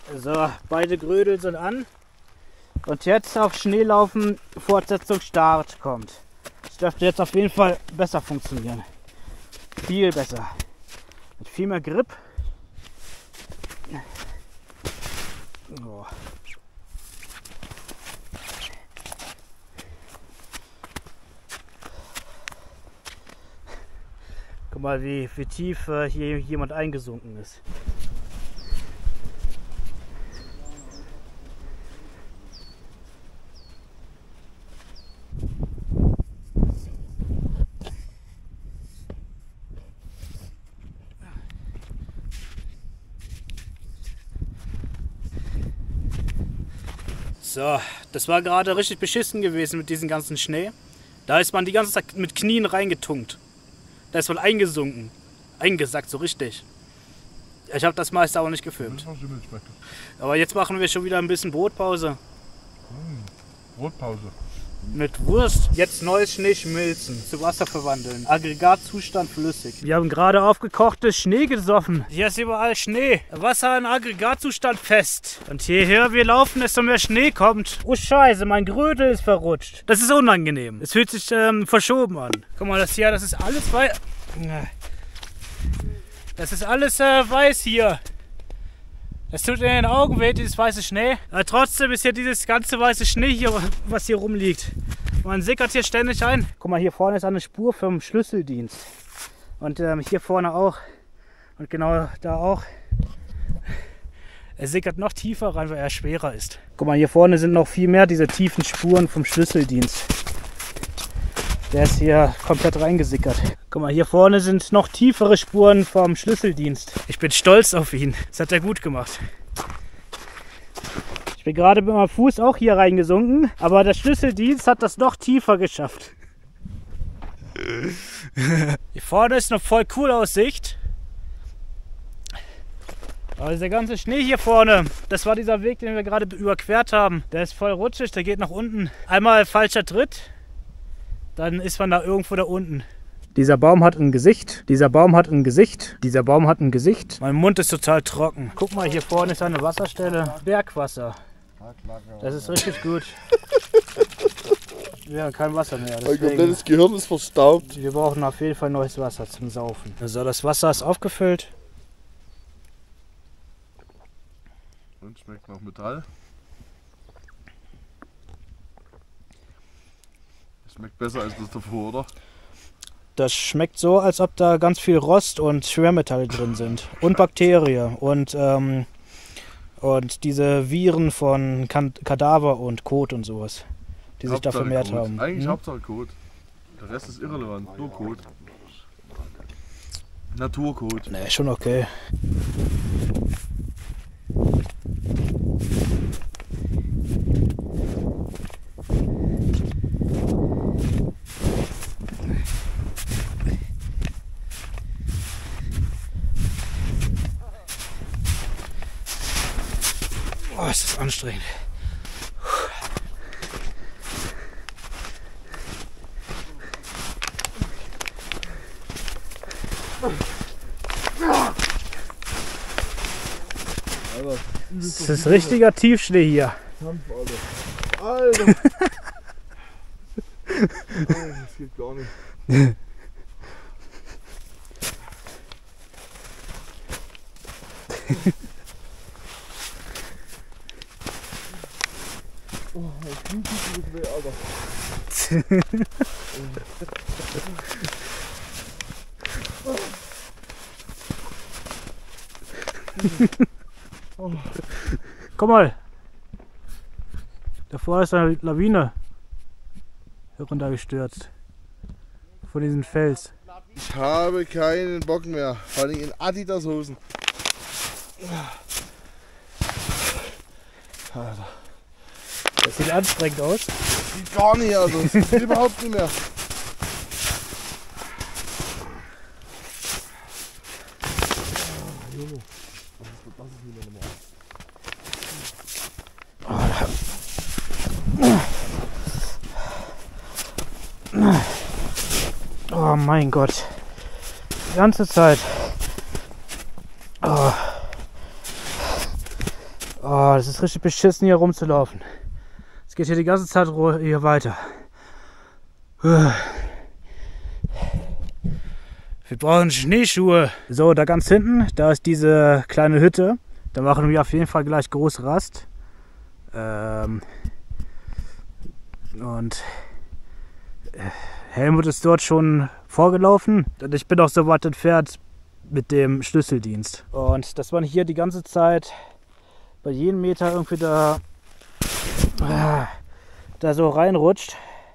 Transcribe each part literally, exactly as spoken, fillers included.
So, beide Grödel sind an. Und jetzt auf Schneelaufen Fortsetzung Start kommt. Das dürfte jetzt auf jeden Fall besser funktionieren. Viel besser. Mit viel mehr Grip. Oh. Guck mal, wie, wie tief äh, hier jemand eingesunken ist. So, das war gerade richtig beschissen gewesen mit diesem ganzen Schnee. Da ist man die ganze Zeit mit Knien reingetunkt. Da ist man eingesunken. Eingesackt, so richtig. Ich habe das meiste aber nicht gefilmt. Aber jetzt machen wir schon wieder ein bisschen Brotpause. Hm, Brotpause. Mit Wurst. Jetzt neues Schnee schmilzen, zu Wasser verwandeln. Aggregatzustand flüssig. Wir haben gerade aufgekochtes Schnee gesoffen. Hier ist überall Schnee. Wasser in Aggregatzustand fest. Und je höher wir laufen, desto mehr Schnee kommt. Oh Scheiße, mein Grödel ist verrutscht. Das ist unangenehm. Es fühlt sich ähm, verschoben an. Guck mal, das hier, das ist alles weiß. Das ist alles äh, weiß hier. Es tut in den Augen weh, dieses weiße Schnee. Aber trotzdem ist hier dieses ganze weiße Schnee hier, was hier rumliegt. Man sickert hier ständig ein. Guck mal, hier vorne ist eine Spur vom Schlüsseldienst. Und ähm, hier vorne auch. Und genau da auch. Er sickert noch tiefer rein, weil er schwerer ist. Guck mal, hier vorne sind noch viel mehr diese tiefen Spuren vom Schlüsseldienst. Der ist hier komplett reingesickert. Guck mal, hier vorne sind noch tiefere Spuren vom Schlüsseldienst. Ich bin stolz auf ihn. Das hat er gut gemacht. Ich bin gerade mit meinem Fuß auch hier reingesunken, aber der Schlüsseldienst hat das noch tiefer geschafft. Hier vorne ist eine voll coole Aussicht. Aber dieser ganze Schnee hier vorne, das war dieser Weg, den wir gerade überquert haben. Der ist voll rutschig, der geht nach unten. Einmal falscher Tritt. Dann ist man da irgendwo da unten. Dieser Baum hat ein Gesicht. Dieser Baum hat ein Gesicht. Dieser Baum hat ein Gesicht. Mein Mund ist total trocken. Guck mal, hier vorne ist eine Wasserstelle. Bergwasser. Das ist richtig gut. Wir haben kein Wasser mehr. Mein komplettes Gehirn ist verstaubt. Wir brauchen auf jeden Fall neues Wasser zum Saufen. Also das Wasser ist aufgefüllt. Und schmeckt nach Metall. Schmeckt besser als das davor, oder? Das schmeckt so, als ob da ganz viel Rost und Schwermetalle drin sind. Und Bakterien und, ähm, und diese Viren von Kadaver und Kot und sowas, die sich da vermehrt Kot. haben. Eigentlich hm? Hauptsache Kot. Der Rest ist irrelevant, nur Kot. Naturkot. Ne, schon okay. Oh, ist das anstrengend. Das ist richtiger Tiefschnee hier. Alter! Alter. Das geht gar nicht. Oh, mein Knie tut mir weh, Alter. Oh. Komm mal. Davor ist eine Lawine heruntergestürzt. Von diesem Fels. Ich habe keinen Bock mehr. Vor allem in Adidas-Hosen. Alter. Das sieht anstrengend aus. Das sieht gar nicht aus. Das sieht überhaupt nicht mehr. Oh mein Gott. Die ganze Zeit. Oh. Oh, das ist richtig beschissen, hier rumzulaufen. Es geht hier die ganze Zeit hier weiter. Wir brauchen Schneeschuhe. So, da ganz hinten, da ist diese kleine Hütte. Da machen wir auf jeden Fall gleich groß Rast. Ähm und Helmut ist dort schon vorgelaufen. Und ich bin auch so weit entfernt mit dem Schlüsseldienst. Und dass man hier die ganze Zeit bei jedem Meter irgendwie da, äh, da so reinrutscht.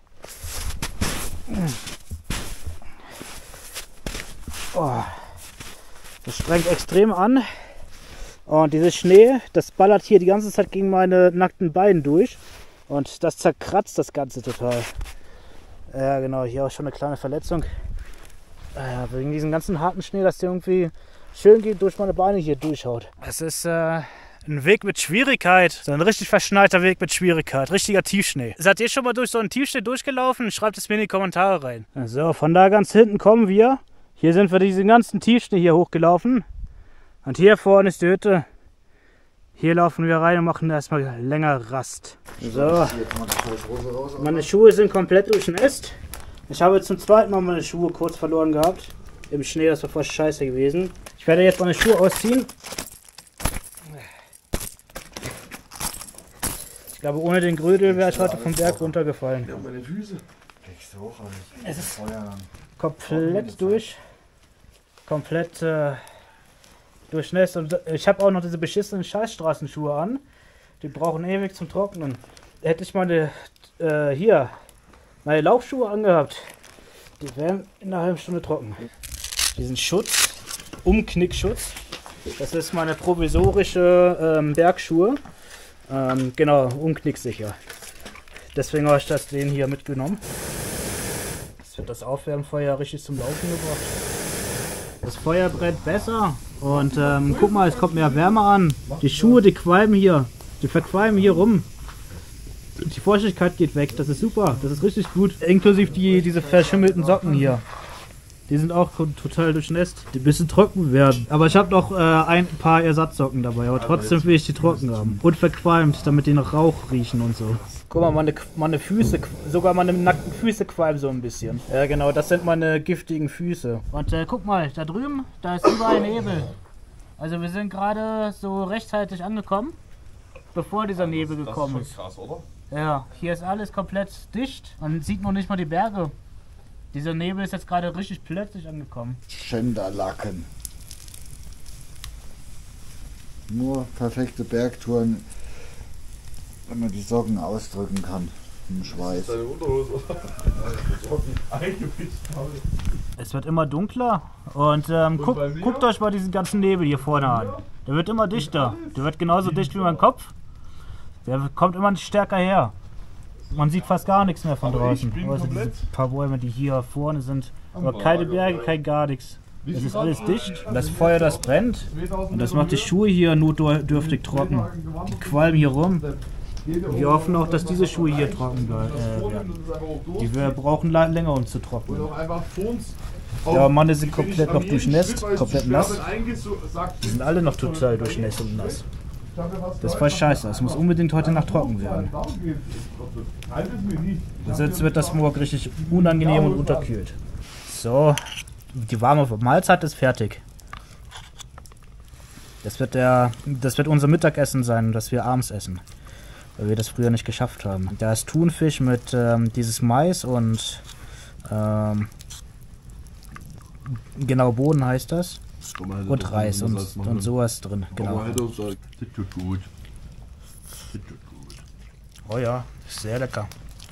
Oh, das strengt extrem an. Und dieses Schnee, das ballert hier die ganze Zeit gegen meine nackten Beine durch. Und das zerkratzt das Ganze total. Ja genau, hier auch schon eine kleine Verletzung. Ja, wegen diesem ganzen harten Schnee, dass der irgendwie schön geht durch meine Beine hier durchhaut. Es ist äh, ein Weg mit Schwierigkeit. So ein richtig verschneiter Weg mit Schwierigkeit. Richtiger Tiefschnee. Seid ihr schon mal durch so einen Tiefschnee durchgelaufen? Schreibt es mir in die Kommentare rein. So, von da ganz hinten kommen wir. Hier sind wir diesen ganzen Tiefschnee hier hochgelaufen. Und hier vorne ist die Hütte. Hier laufen wir rein und machen erstmal länger Rast. So, meine Schuhe sind komplett durchnässt. Ich habe zum zweiten Mal meine Schuhe kurz verloren gehabt. Im Schnee, das war voll scheiße gewesen. Ich werde jetzt meine Schuhe ausziehen. Ich glaube, ohne den Grödel wäre ich heute vom Berg runtergefallen. Ja, meine Füße. Es ist komplett durch. Komplett äh, durchnässt. Und ich habe auch noch diese beschissenen Scheißstraßenschuhe an. Die brauchen ewig zum Trocknen. Hätte ich meine, äh, hier, meine Laufschuhe angehabt, die wären in einer halben Stunde trocken. Diesen Schutz, Umknickschutz, das ist meine provisorische ähm, Bergschuhe. Ähm, genau, umknicksicher. Deswegen habe ich das den hier mitgenommen. Das wird das Aufwärmfeuer richtig zum Laufen gebracht. Das Feuer brennt besser und ähm, guck mal, es kommt mehr Wärme an. Die Schuhe, die qualmen hier, die verqualmen hier rum. Die Feuchtigkeit geht weg, das ist super, das ist richtig gut. Inklusive die, diese verschimmelten Socken hier. Die sind auch total durchnässt, die ein bisschen trocken werden. Aber ich habe noch äh, ein paar Ersatzsocken dabei, aber trotzdem will ich die trocken haben. Und verqualmt, damit die nach Rauch riechen und so. Guck mal, meine, meine Füße, sogar meine nackten Füße qualmen so ein bisschen. Ja genau, das sind meine giftigen Füße. Und äh, guck mal, da drüben, da ist überall Nebel. Also wir sind gerade so rechtzeitig angekommen, bevor dieser Nebel gekommen ist. Das ist schon krass, oder? Ja, hier ist alles komplett dicht. Man sieht noch nicht mal die Berge. Dieser Nebel ist jetzt gerade richtig plötzlich angekommen. Schänderlacken. Nur perfekte Bergtouren, wenn man die Socken ausdrücken kann im Schweiß. Deine Unterhose. Es wird immer dunkler und, ähm, guck, guckt euch mal diesen ganzen Nebel hier vorne an. Der wird immer dichter. Der wird genauso dicht wie mein Kopf. Der kommt immer stärker her. Man sieht fast gar nichts mehr von draußen. Also diese paar Bäume, die hier vorne sind. Aber keine Berge, kein gar nichts. Es ist alles dicht. Und das Feuer, das brennt. Und das macht die Schuhe hier notdürftig trocken. Die qualmen hier rum. Wir hoffen auch, dass diese Schuhe hier trocken äh, werden. Die wir brauchen länger, um zu trocknen. Ja, Mann, sind komplett noch durchnässt, komplett nass. Die sind alle noch total durchnässt und nass. Das ist voll scheiße, es muss unbedingt heute Nacht trocken werden. Sonst wird das morgen richtig unangenehm und unterkühlt. So, die warme Mahlzeit ist fertig. Das wird, der, das wird unser Mittagessen sein, das wir abends essen. Weil wir das früher nicht geschafft haben. Da ist Thunfisch mit ähm, dieses Mais und ähm, genau, Bohnen heißt das. Und Reis und, und sowas drin, genau. Oh ja, sehr lecker.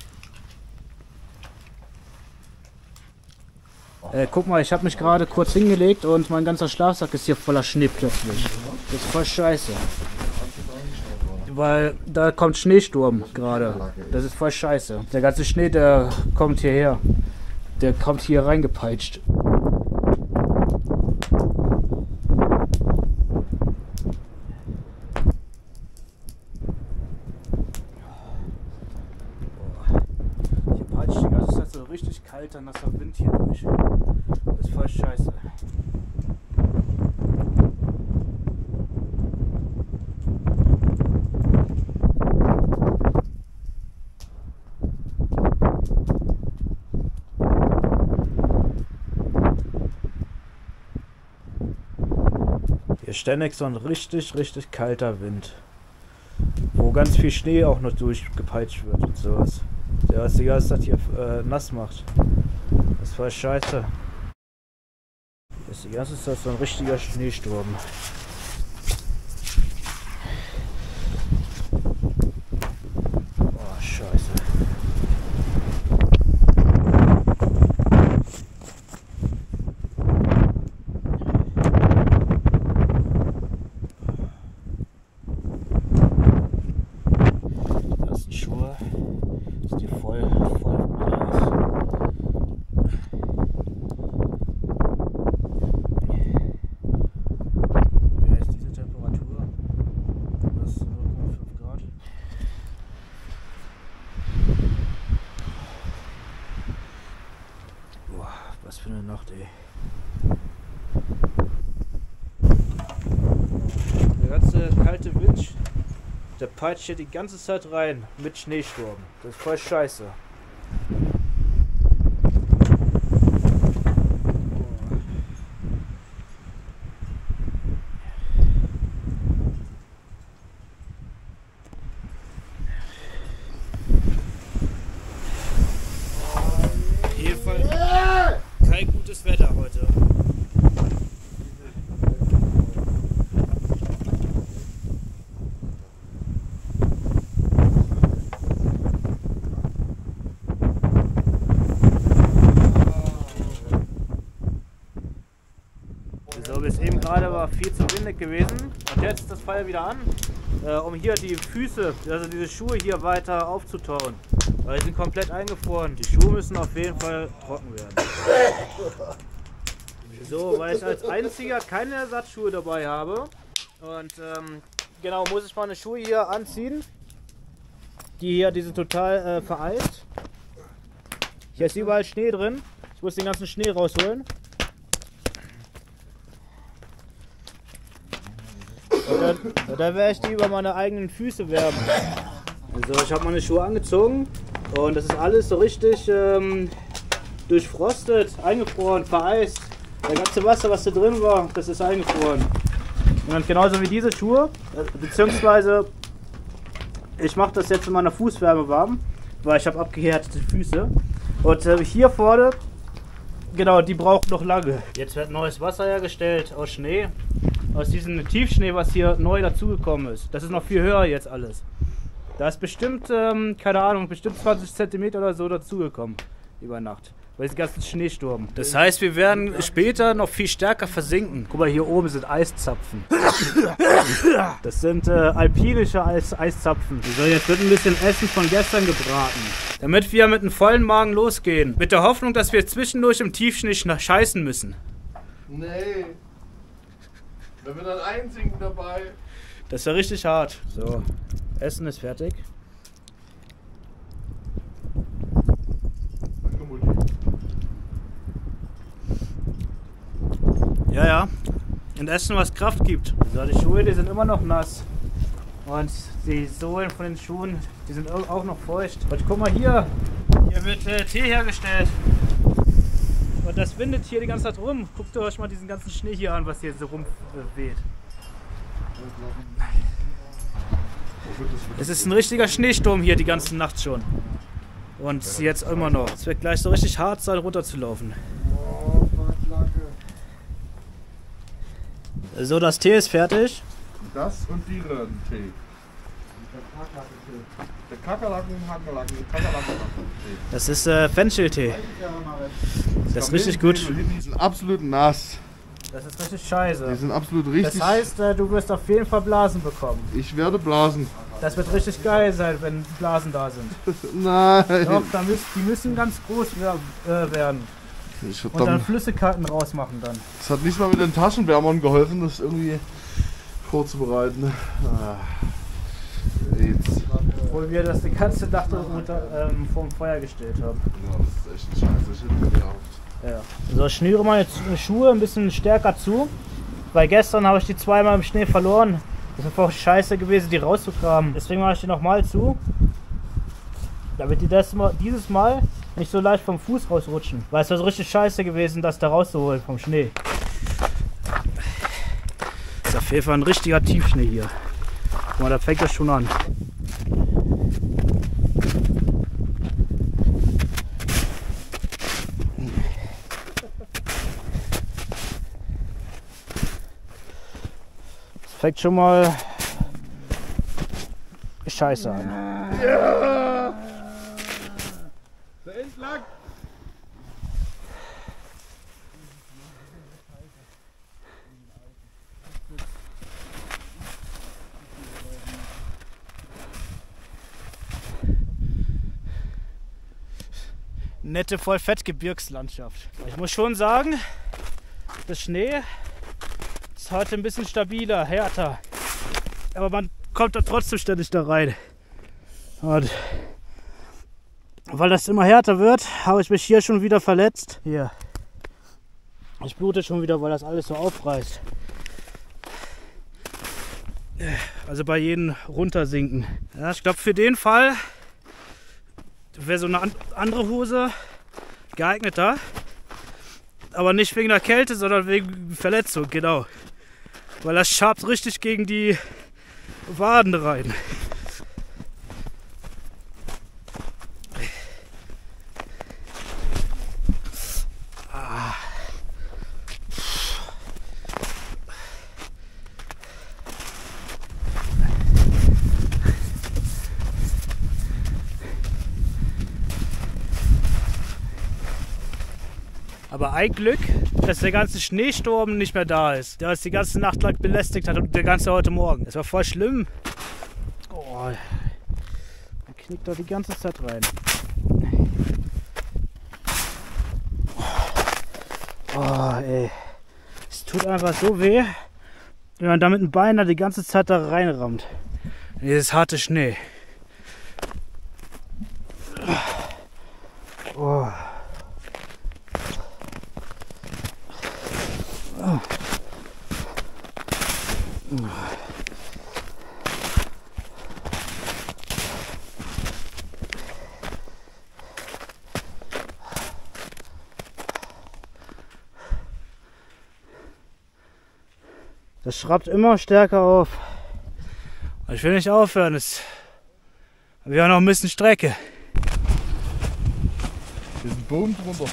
Äh, guck mal, ich habe mich gerade kurz hingelegt und mein ganzer Schlafsack ist hier voller Schnee plötzlich. Das ist voll scheiße. Weil da kommt Schneesturm gerade. Das ist voll scheiße. Der ganze Schnee, der kommt hierher. Der kommt hier reingepeitscht. Richtig kalter, nasser Wind hier durch. Das ist voll scheiße. Ist ständig so ein richtig, richtig kalter Wind. Wo ganz viel Schnee auch noch durchgepeitscht wird und sowas. Der was die ganze Zeit hier äh, nass macht. Das ist voll scheiße. Das ist die ganze Zeit so ein richtiger Schneesturm. Oh, scheiße. Die ganzen Schuhe sind hier voll, voll mit Eis. Ja, ist diese Temperatur. Das ist null Komma fünf Grad. Boah, was für eine Nacht, ey. Der ganze kalte Wind, der peitscht hier die ganze Zeit rein mit Schneesturm. Das ist voll scheiße. Auf jeden Fall kein gutes Wetter heute. So, bis eben gerade war viel zu windig gewesen und jetzt ist das Feuer wieder an, äh, um hier die Füße, also diese Schuhe hier weiter aufzutauen, weil sie sind komplett eingefroren. Die Schuhe müssen auf jeden Fall trocken werden. So, weil ich als einziger keine Ersatzschuhe dabei habe und ähm, genau, muss ich meine Schuhe hier anziehen. Die hier, die sind total äh, vereist. Hier ist überall Schnee drin. Ich muss den ganzen Schnee rausholen. Und dann, und dann werde ich die über meine eigenen Füße wärmen. Also ich habe meine Schuhe angezogen und das ist alles so richtig ähm, durchfrostet, eingefroren, vereist. Das ganze Wasser, was da drin war, das ist eingefroren. Und genauso wie diese Schuhe, beziehungsweise ich mache das jetzt in meiner Fußwärme warm, weil ich habe abgehärtete Füße. Und äh, hier vorne, genau, die brauchen noch lange. Jetzt wird neues Wasser hergestellt aus Schnee. Aus diesem Tiefschnee, was hier neu dazugekommen ist. Das ist noch viel höher jetzt alles. Da ist bestimmt, ähm, keine Ahnung, bestimmt zwanzig Zentimeter oder so dazugekommen über Nacht. Bei diesem ganzen Schneesturm. Das heißt, wir werden später noch viel stärker versinken. Guck mal, hier oben sind Eiszapfen. Das sind äh, alpinische Eis Eiszapfen. So, jetzt wird ein bisschen Essen von gestern gebraten. Damit wir mit einem vollen Magen losgehen. Mit der Hoffnung, dass wir zwischendurch im Tiefschnee scheißen müssen. Nee. Wenn wir dann einsinken dabei. Das ist ja richtig hart. So, Essen ist fertig. Ja, ja. Und Essen, was Kraft gibt. So, die Schuhe, die sind immer noch nass. Und die Sohlen von den Schuhen, die sind auch noch feucht. Und guck mal hier. Hier wird äh, Tee hergestellt. Und das windet hier die ganze Zeit rum. Guckt euch mal diesen ganzen Schnee hier an, was hier so rumweht. Äh, es ist ein richtiger Schneesturm hier die ganze Nacht schon. Und jetzt immer noch. Es wird gleich so richtig hart sein, runterzulaufen. So, das Tee ist fertig. Das und die Röhrentee. Der Kakerlaken, Hakerlaken, Kakerlaken-Tee. Das ist äh, Fencheltee. Das ist richtig gut. Die sind absolut nass. Das ist richtig scheiße. Die sind absolut richtig. Das heißt, äh, du wirst auf jeden Fall Blasen bekommen. Ich werde blasen. Das wird richtig geil sein, wenn Blasen da sind. Nein. Doch, da müssen, die müssen ganz groß werden. Ich Und dann Flüssigkeiten rausmachen dann. Das hat nicht mal mit den Taschenwärmern geholfen, das irgendwie vorzubereiten. Ah. Jetzt. Obwohl wir das die ganze Nacht unter, ähm, vorm Feuer gestellt haben. Ja, das ist echt scheiße. Ich hätte mir gehabt. Ja. So, ich schnüre meine Schuhe ein bisschen stärker zu, weil gestern habe ich die zweimal im Schnee verloren. Das ist einfach scheiße gewesen, die rauszukramen. Deswegen mache ich die nochmal zu, damit die das mal, dieses Mal nicht so leicht vom Fuß rausrutschen. Weil es war so richtig scheiße gewesen, das da rauszuholen vom Schnee. So, jeden Fall ein richtiger Tiefschnee hier. Guck mal, da fängt das schon an. Das fängt schon mal scheiße an. Ja! Da entlang! Nette Vollfett-Gebirgslandschaft. Ich muss schon sagen, der Schnee ist heute ein bisschen stabiler, härter. Aber man kommt da trotzdem ständig da rein. Und weil das immer härter wird, habe ich mich hier schon wieder verletzt. Hier. Ich blute schon wieder, weil das alles so aufreißt. Also bei jedem runtersinken. Ja, ich glaube für den Fall wäre so eine andere Hose geeigneter. Aber nicht wegen der Kälte, sondern wegen Verletzung, genau. Weil das schabt richtig gegen die Waden rein. Ah. Aber ein Glück, dass der ganze Schneesturm nicht mehr da ist, der uns die ganze Nacht lang belästigt hat und der ganze heute Morgen. Das war voll schlimm. Oh, er knickt da die ganze Zeit rein. Oh, ey. Es tut einfach so weh, wenn man da mit dem Bein da die ganze Zeit da reinrammt. Dieses harte Schnee. Oh. Das schraubt immer stärker auf. Ich will nicht aufhören. Es wir haben noch ein bisschen Strecke. Hier ist ein Boom drunter.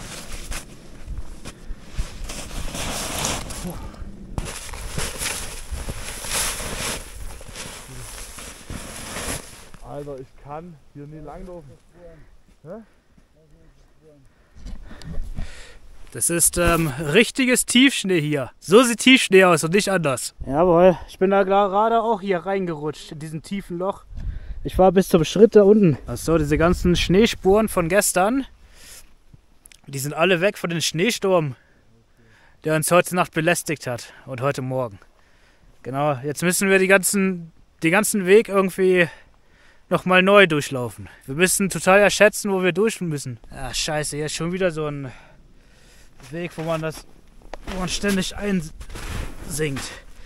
Alter, ich kann hier nie langlaufen. Hä? Das ist ähm, richtiges Tiefschnee hier. So sieht Tiefschnee aus und nicht anders. Jawohl, ich bin da gerade auch hier reingerutscht, in diesem tiefen Loch. Ich war bis zum Schritt da unten. Achso, diese ganzen Schneespuren von gestern, die sind alle weg von dem Schneesturm, der uns heute Nacht belästigt hat und heute Morgen. Genau, jetzt müssen wir die ganzen, den ganzen Weg irgendwie nochmal neu durchlaufen. Wir müssen total erschätzen, wo wir durch müssen. Ah, scheiße, hier ist schon wieder so ein Weg, wo man das, wo man ständig einsinkt.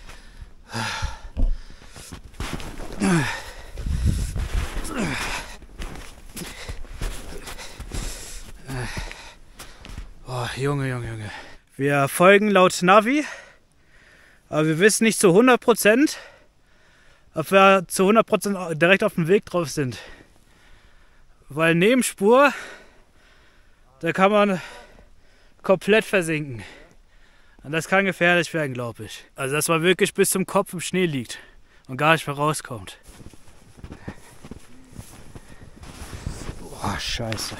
Oh, Junge, Junge, Junge. Wir folgen laut Navi, aber wir wissen nicht zu hundert Prozent, ob wir zu hundert Prozent direkt auf dem Weg drauf sind. Weil Nebenspur, da kann man komplett versinken. Und das kann gefährlich werden, glaube ich. Also dass man wirklich bis zum Kopf im Schnee liegt und gar nicht mehr rauskommt. Boah, scheiße.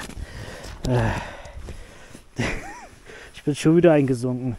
Ich bin schon wieder eingesunken.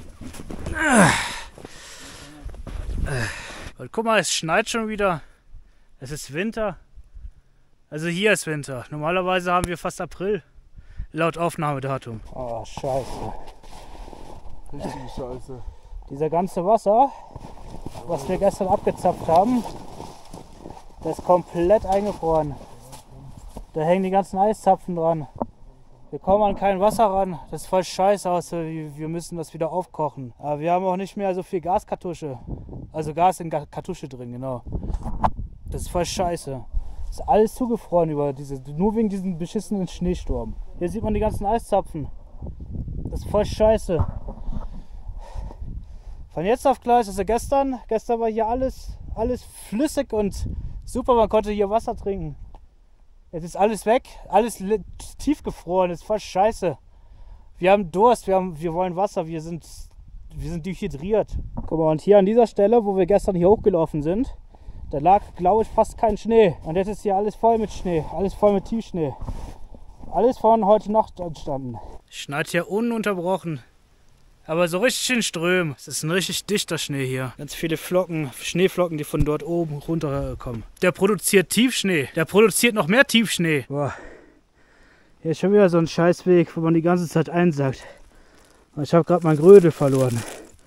Und guck mal, es schneit schon wieder. Es ist Winter. Also hier ist Winter. Normalerweise haben wir fast April. Laut Aufnahmedatum. Oh, scheiße. Richtig scheiße. Dieser ganze Wasser, was wir gestern abgezapft haben, das ist komplett eingefroren. Da hängen die ganzen Eiszapfen dran. Wir kommen an kein Wasser ran. Das ist voll scheiße aus. Wir müssen das wieder aufkochen. Aber wir haben auch nicht mehr so viel Gaskartusche. Also Gas in Kartusche drin, genau. Das ist voll scheiße. Das ist alles zugefroren über diese, nur wegen diesem beschissenen Schneesturm. Hier sieht man die ganzen Eiszapfen. Das ist voll scheiße. Von jetzt auf gleich, also gestern, gestern war hier alles, alles flüssig und super, man konnte hier Wasser trinken. Jetzt ist alles weg, alles tiefgefroren, das ist voll scheiße. Wir haben Durst, wir, haben, wir wollen Wasser, wir sind, wir sind dehydriert. Guck mal, und hier an dieser Stelle, wo wir gestern hier hochgelaufen sind, da lag, glaube ich, fast kein Schnee. Und jetzt ist hier alles voll mit Schnee, alles voll mit Tiefschnee. Alles von heute Nacht entstanden. Schneit hier ununterbrochen. Aber so richtig in Strömen. Es ist ein richtig dichter Schnee hier. Ganz viele Flocken, Schneeflocken, die von dort oben runterkommen. Der produziert Tiefschnee. Der produziert noch mehr Tiefschnee. Boah. Hier ist schon wieder so ein Scheißweg, wo man die ganze Zeit einsackt. Ich habe gerade mein Grödel verloren.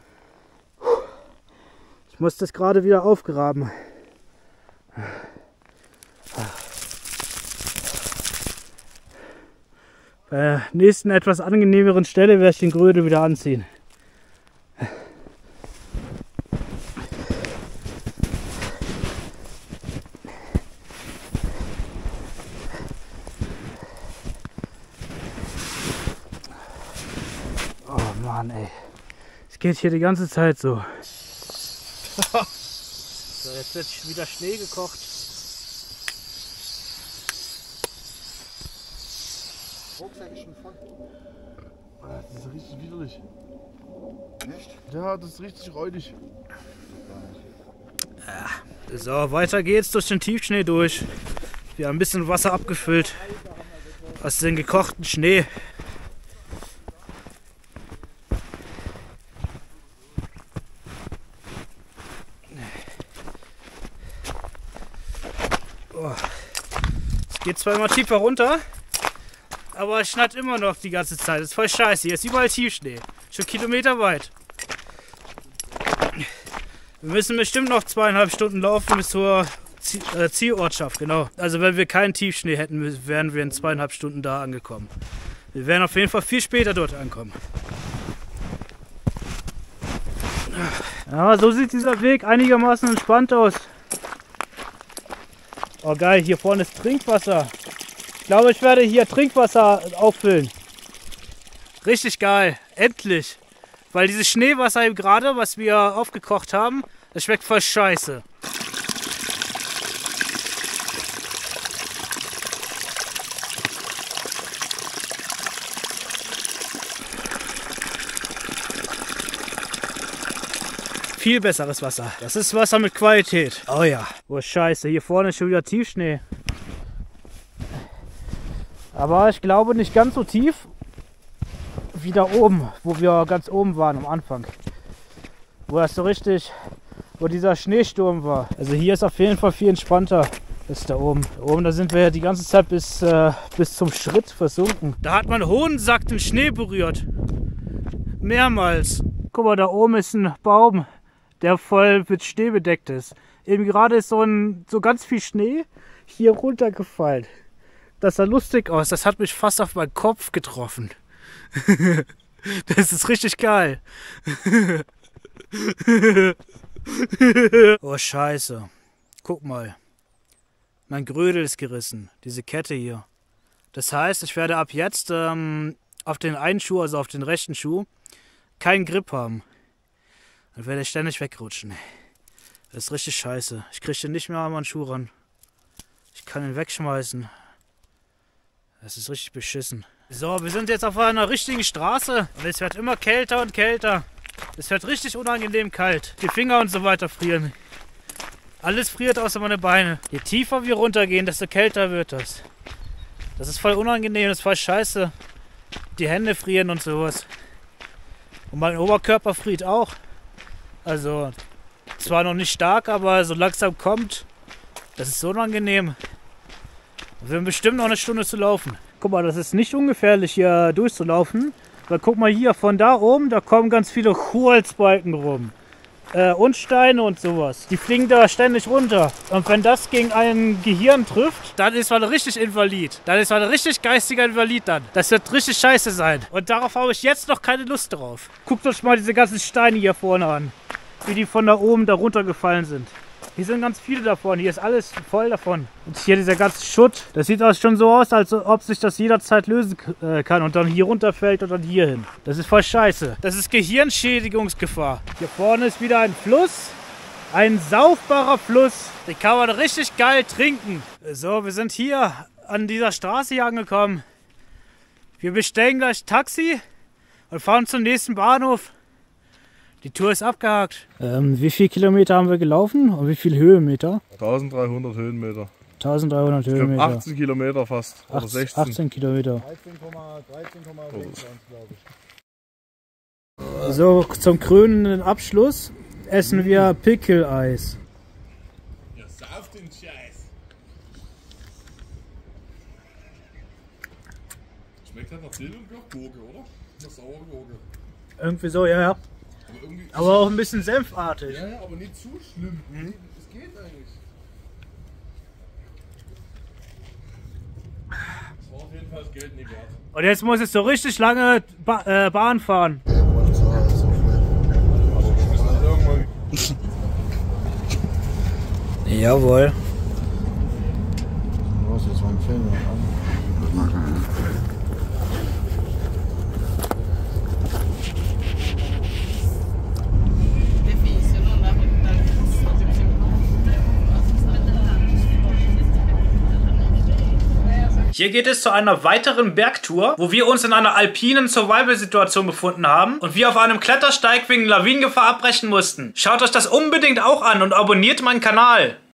Ich muss das gerade wieder aufgraben. Bei der nächsten etwas angenehmeren Stelle werde ich den Grödel wieder anziehen. Oh Mann, ey. Es geht hier die ganze Zeit so. So, jetzt wird wieder Schnee gekocht. Rucksack ist schon voll. Das ist richtig widerlich. Echt? Ja, das ist richtig räudig. So, weiter geht's durch den Tiefschnee durch. Wir haben ein bisschen Wasser abgefüllt aus dem gekochten Schnee. Oh. Es geht zwar immer tiefer runter, aber es schneit immer noch die ganze Zeit. Das ist voll scheiße. Hier ist überall Tiefschnee. Schon kilometerweit. Wir müssen bestimmt noch zweieinhalb Stunden laufen bis zur Zielortschaft. Genau. Also wenn wir keinen Tiefschnee hätten, wären wir in zweieinhalb Stunden da angekommen. Wir werden auf jeden Fall viel später dort ankommen. Ja, so sieht dieser Weg einigermaßen entspannt aus. Oh geil, hier vorne ist Trinkwasser. Ich glaube, ich werde hier Trinkwasser auffüllen. Richtig geil, endlich. Weil dieses Schneewasser eben gerade, was wir aufgekocht haben, das schmeckt voll scheiße. Viel besseres Wasser. Das ist Wasser mit Qualität. Oh ja. Oh scheiße, hier vorne ist schon wieder Tiefschnee. Aber ich glaube nicht ganz so tief wie da oben, wo wir ganz oben waren am Anfang. Wo das so richtig, wo dieser Schneesturm war. Also hier ist auf jeden Fall viel entspannter als da oben. Da oben, da sind wir ja die ganze Zeit bis, äh, bis zum Schritt versunken. Da hat mein Hodensack den Schnee berührt. Mehrmals. Guck mal, da oben ist ein Baum, der voll mit Schnee bedeckt ist. Eben gerade ist so, ein, so ganz viel Schnee hier runtergefallen. Das sah lustig aus. Das hat mich fast auf meinen Kopf getroffen. Das ist richtig geil. Oh Scheiße. Guck mal. Mein Grödel ist gerissen. Diese Kette hier. Das heißt, ich werde ab jetzt ähm, auf den einen Schuh, also auf den rechten Schuh, keinen Grip haben. Dann werde ich ständig wegrutschen. Das ist richtig scheiße. Ich kriege den nicht mehr an meinen Schuh ran. Ich kann ihn wegschmeißen. Das ist richtig beschissen. So, wir sind jetzt auf einer richtigen Straße und es wird immer kälter und kälter. Es wird richtig unangenehm kalt. Die Finger und so weiter frieren. Alles friert außer meine Beine. Je tiefer wir runtergehen, desto kälter wird das. Das ist voll unangenehm, das ist voll scheiße. Die Hände frieren und sowas. Und mein Oberkörper friert auch. Also, zwar noch nicht stark, aber so langsam kommt. Das ist so unangenehm. Wir haben bestimmt noch eine Stunde zu laufen. Guck mal, das ist nicht ungefährlich hier durchzulaufen. Weil guck mal hier, von da oben, da kommen ganz viele Holzbalken rum. Äh, und Steine und sowas. Die fliegen da ständig runter. Und wenn das gegen ein Gehirn trifft, dann ist man richtig invalid. Dann ist man ein richtig geistiger Invalid dann. Das wird richtig scheiße sein. Und darauf habe ich jetzt noch keine Lust drauf. Guckt euch mal diese ganzen Steine hier vorne an. Wie die von da oben da runtergefallen sind. Hier sind ganz viele davon. Hier ist alles voll davon. Und hier dieser ganze Schutt. Das sieht auch schon so aus, als ob sich das jederzeit lösen kann und dann hier runterfällt und dann hier hin. Das ist voll scheiße. Das ist Gehirnschädigungsgefahr. Hier vorne ist wieder ein Fluss. Ein saufbarer Fluss. Den kann man richtig geil trinken. So, wir sind hier an dieser Straße hier angekommen. Wir bestellen gleich Taxi und fahren zum nächsten Bahnhof. Die Tour ist abgehakt. Ähm, wie viele Kilometer haben wir gelaufen und wie viele Höhenmeter? dreizehnhundert Höhenmeter. dreizehnhundert Höhenmeter. achtzehn Kilometer fast. Oder sechzehn. achtzehn Kilometer. dreizehn Komma sechs, glaube ich. So, zum krönenden Abschluss essen wir Pickle-Eis. Ja, sauf den Scheiß. Schmeckt halt nach Dill und Gurke, oder? Nach saure Gurke. Irgendwie so, ja, ja. Aber, irgendwie Aber auch ein bisschen senfartig. Ja, ja, aber nicht zu schlimm. Mhm. Es geht eigentlich. Das war auf jeden Fall das Geld nicht wert. Und jetzt muss es so richtig lange ba äh, Bahn fahren. Jawohl. Was ist mein Film? Hier geht es zu einer weiteren Bergtour, wo wir uns in einer alpinen Survival-Situation befunden haben und wir auf einem Klettersteig wegen Lawinengefahr abbrechen mussten. Schaut euch das unbedingt auch an und abonniert meinen Kanal.